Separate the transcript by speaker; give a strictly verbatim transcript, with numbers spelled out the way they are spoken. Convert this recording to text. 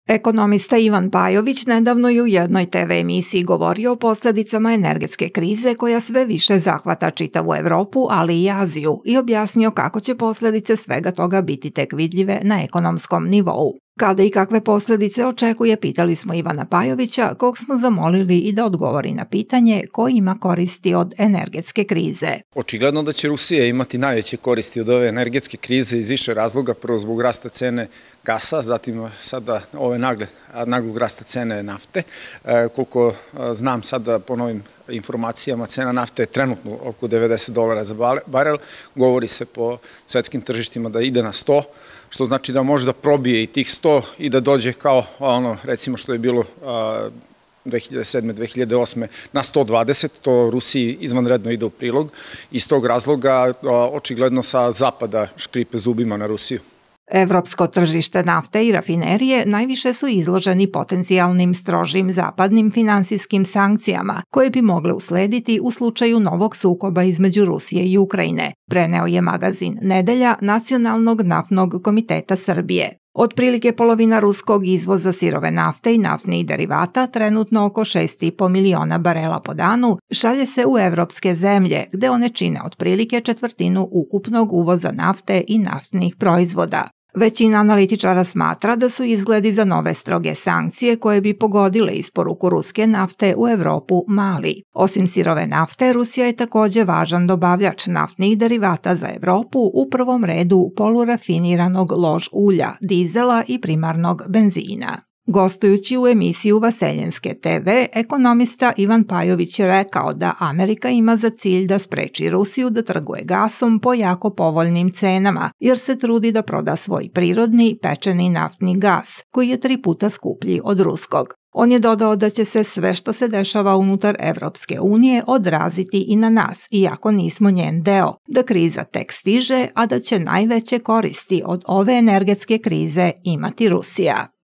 Speaker 1: Ekonomista Ivan Pajović nedavno je u jednoj te ve emisiji govorio o posljedicama energetske krize koja sve više zahvata čitavu Evropu, ali i Aziju, i objasnio kako će posljedice svega toga biti tek vidljive na ekonomskom nivou. Kada i kakve posljedice očekuje, pitali smo Ivana Pajovića, kog smo zamolili i da odgovori na pitanje ko ima koristi od energetske krize.
Speaker 2: Očigledno da će Rusija imati najveće koristi od ove energetske krize iz više razloga. Prvo zbog rasta cene gasa, zatim sada ove nagle, naglog rasta cene nafte. E, koliko znam sada po novim informacijama, cena nafte je trenutno oko devedeset dolara za barel. Govori se po svetskim tržištima da ide na sto, što znači da može da probije i tih sto i da dođe kao ono, recimo što je bilo dve hiljade sedme. dve hiljade osme. na sto dvadeset, to Rusiji izvanredno ide u prilog. Iz tog razloga očigledno sa zapada škripe zubima na Rusiju.
Speaker 1: Evropsko tržište nafte i rafinerije najviše su izloženi potencijalnim strožim zapadnim finansijskim sankcijama koje bi mogle uslediti u slučaju novog sukoba između Rusije i Ukrajine, preneo je magazin Nedelja Nacionalnog naftnog komiteta Srbije. Otprilike polovina ruskog izvoza sirove nafte i naftnih derivata, trenutno oko šest i po miliona barela po danu, šalje se u evropske zemlje, gde one čine otprilike četvrtinu ukupnog uvoza nafte i naftnih proizvoda. Većina analitičara smatra da su izgledi za nove stroge sankcije koje bi pogodile isporuku ruske nafte u Evropu mali. Osim sirove nafte, Rusija je također važan dobavljač naftnih derivata za Evropu, u prvom redu polurafiniranog lož ulja, dizela i primarnog benzina. Gostujući u emisiju Vaseljenske te ve, ekonomista Ivan Pajović je rekao da Amerika ima za cilj da spreči Rusiju da trguje gasom po jako povoljnim cenama, jer se trudi da proda svoj prirodni pečeni naftni gas, koji je tri puta skuplji od ruskog. On je dodao da će se sve što se dešava unutar Evropske unije odraziti i na nas, iako nismo njen deo, da kriza tek stiže, a da će najveće koristi od ove energetske krize imati Rusija.